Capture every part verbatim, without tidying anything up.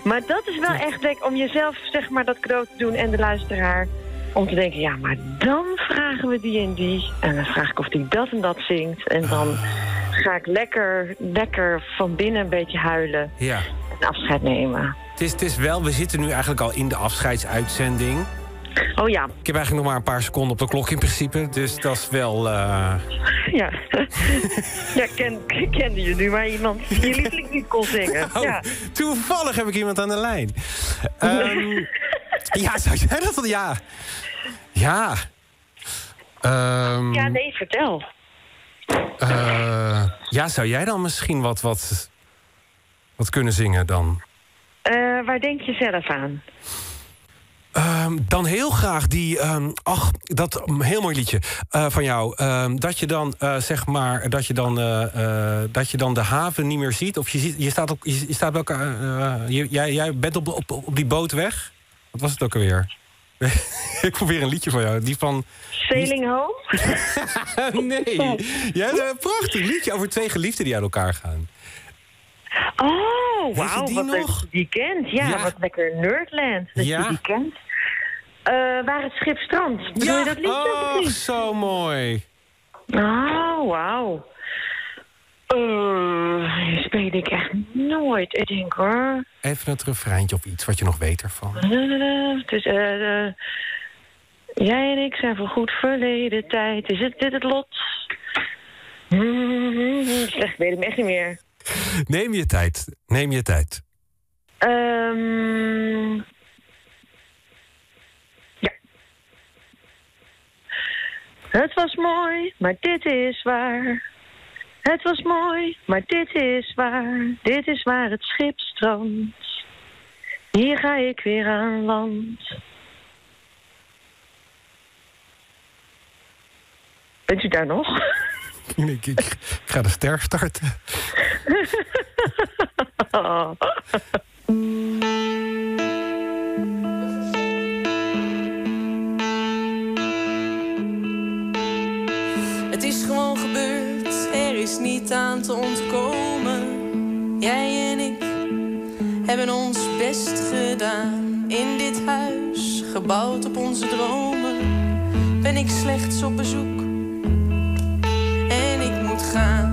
Maar dat is wel echt leuk om jezelf zeg maar dat cadeau te doen en de luisteraar. Om te denken, ja, maar dan vragen we die en die. En dan vraag ik of die dat en dat zingt. En dan ga ik lekker, lekker van binnen een beetje huilen. Ja. En afscheid nemen. Het is, het is wel, we zitten nu eigenlijk al in de afscheidsuitzending. Oh ja. Ik heb eigenlijk nog maar een paar seconden op de klok in principe. Dus dat is wel... Uh... Ja. Ja, ken, kende je nu maar iemand die je lieveling niet kon zingen. Oh, ja. Toevallig heb ik iemand aan de lijn. Um, ja, zou jij dat wel? Ja. Ja. Um, ja, nee, vertel. Uh, ja, zou jij dan misschien wat, wat, wat kunnen zingen dan? Uh, waar denk je zelf aan? Um, dan heel graag die, um, ach, dat um, heel mooi liedje uh, van jou. Um, dat je dan, uh, zeg maar, dat je dan, uh, uh, dat je dan de haven niet meer ziet. Of je, ziet, je staat op, je, je staat bij elkaar, uh, je, jij, jij bent op, op, op die boot weg. Wat was het ook alweer? Ik probeer een liedje van jou. Die van... Sailing Home? Nee. Jij hebt een prachtig liedje over twee geliefden die uit elkaar gaan. Oh, wauw, die wat nog? leuk dat je die kent. Ja, Ja. wat lekker Nerdland dat Ja. je die kent. Uh, waar het schip strandt. Bedoel Ja, je dat liedje of oh, niet? zo mooi. Oh, wauw. Uh, die speel ik echt nooit, ik denk hoor. Even het refreintje of iets wat je nog weet ervan. Uh, het is, uh, uh, jij en ik zijn voor goed verleden tijd. Is het dit het lot? Mm-hmm. Slecht, weet ik me echt niet meer. Neem je tijd. Neem je tijd. Um, ja. Het was mooi, maar dit is waar. Het was mooi, maar dit is waar. Dit is waar het schip strandt. Hier ga ik weer aan land. Bent u daar nog? Ik, ik, ik ga de ster starten. Oh. Het is gewoon gebeurd, er is niet aan te ontkomen. Jij en ik hebben ons best gedaan. In dit huis, gebouwd op onze dromen, ben ik slechts op bezoek en ik moet gaan.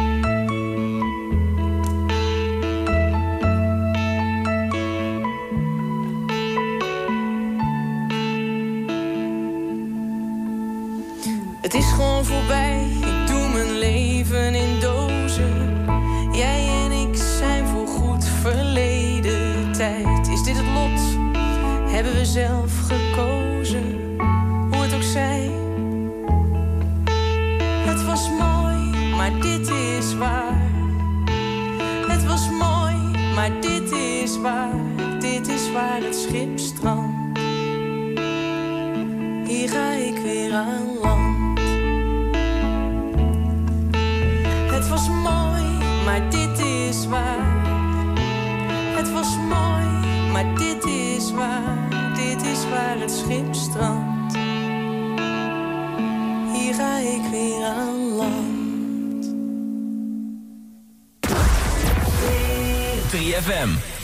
Het is gewoon voorbij, ik doe mijn leven in dozen. Jij en ik zijn voorgoed verleden tijd. Is dit het lot? Hebben we zelf gekozen? Hoe het ook zij. Het was mooi, maar dit is waar. Het was mooi, maar dit is waar. Dit is waar het schip strandt. Hier ga ik weer aan land. Het was mooi, maar dit is waar. Het was mooi, maar dit is waar. Dit is waar het schip strandt. Hier ga ik weer aan land. drie F M.